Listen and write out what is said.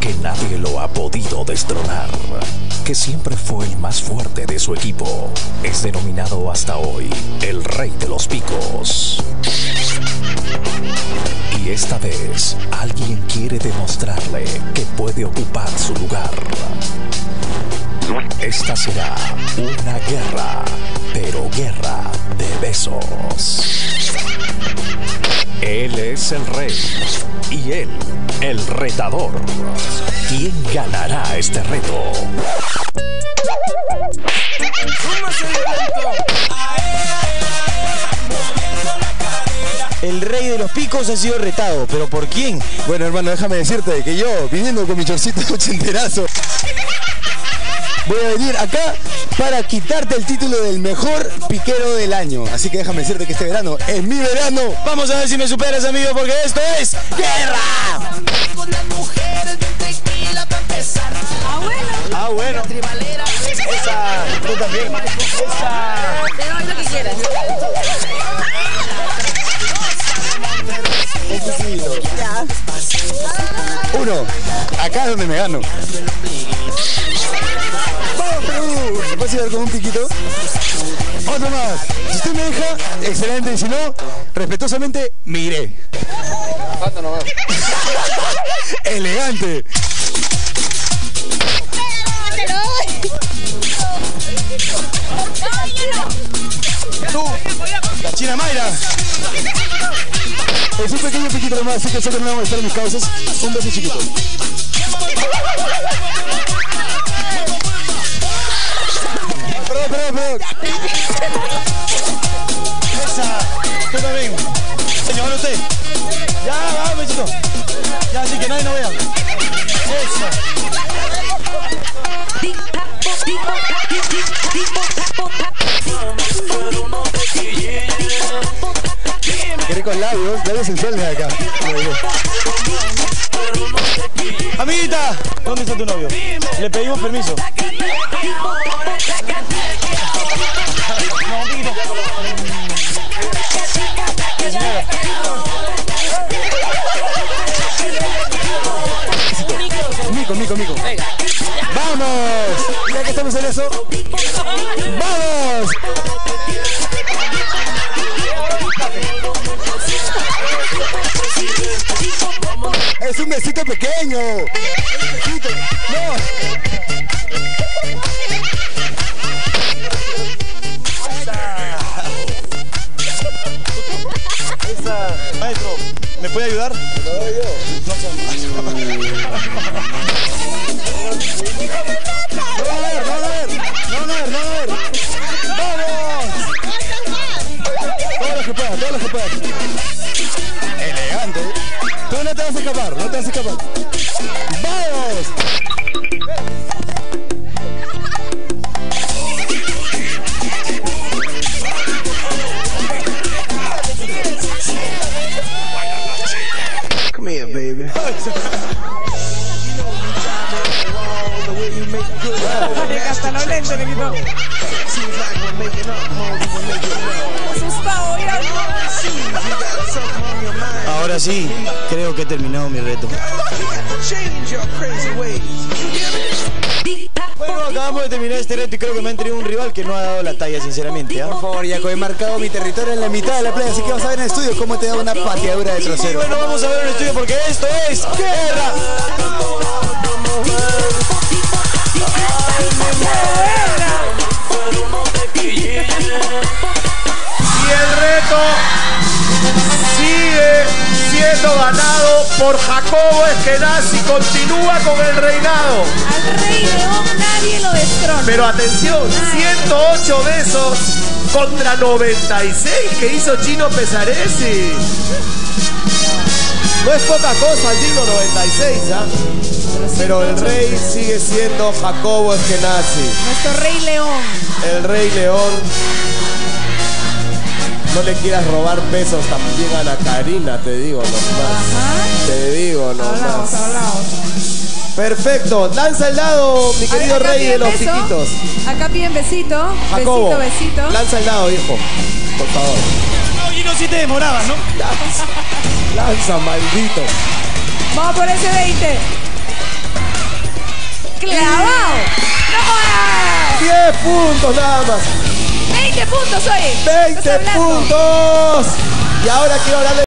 que nadie lo ha podido destronar, que siempre fue el más fuerte de su equipo, es denominado hasta hoy el Rey de los Picos. Y esta vez, alguien quiere demostrarle que puede ocupar su lugar. Esta será una guerra, pero guerra de besos. Él es el rey y él, el retador. ¿Quién ganará este reto? El Rey de los Picos ha sido retado, ¿pero por quién? Bueno, hermano, déjame decirte que yo, viniendo con mi chorcito ochenterazo, voy a venir acá para quitarte el título del mejor piquero del año. Así que déjame decirte que este verano es mi verano. Vamos a ver si me superas, amigo, porque esto es ¡Guerra! Con las mujeres de tequila para empezar. Ah, bueno. Esa, tú también. Esa. Te doy lo que quieras. Ya. Uno, acá es donde me gano. ¡Vamos, Perú! ¿Me puedes ayudar con un piquito? Otro más. Si usted me deja, excelente. Y si no, respetuosamente, me iré. ¿Cuánto nomás? ¡Elegante! Tú, la China Mayra. Es un pequeño piquito nomás, así que sé que no me van a estar mis causas. Un beso chiquito. Perdón. Esa. Tú también. Señor, usted. Ya, va, besito. Ya, así que nadie no vea. Esa. Qué ricos labios sensuales de acá. Amiguita, ¿dónde está tu novio? Le pedimos permiso. No, amiguito. Señora. Mico. ¡Vamos! Ya que estamos en eso. ¡Vamos! Es un besito pequeño. Besito. No. Esa. Maestro, ¿me puede ayudar? Lo doy yo. No sé. No ver. ¡Vamos! Todo lo que puedas. Elegante. Tú no te vas a escapar. ¡Vamos! Come here, baby. Hasta los lentes le quitó. Asustado, ya. Ahora sí, creo que he terminado mi reto. Bueno, acabamos de terminar este reto y creo que me han tenido un rival que no ha dado la talla, sinceramente. Por favor, Jaco, he marcado mi territorio en la mitad de la playa, así que vas a ver en el estudio cómo te da una pateadura de Y trocero. bueno, vamos a ver en el estudio porque esto es Guerra. Y el reto sigue siendo ganado por Jacobo Eskenazi. Continúa con el reinado. Al Rey León nadie lo destrona. Pero atención, 108 besos contra 96 que hizo Chino Pesaresi. No es poca cosa, Chino, 96, ¿ah? Pero el rey sigue siendo Jacobo Eskenazi. Nuestro Rey León. El Rey León. No le quieras robar besos también a la Karina, te digo nomás. Ajá. Te digo nomás. Hablamos. Perfecto, lanza el dado, mi querido Acá rey de piden los beso. piquitos. Acá piden besito. Jacobo, Besito. lanza el dado, hijo. Por favor. No, y no, si te demorabas, ¿no? Lanza, maldito. Vamos por ese 20. puntos nada más. 20 puntos hoy. 20 puntos. Y ahora quiero hablarle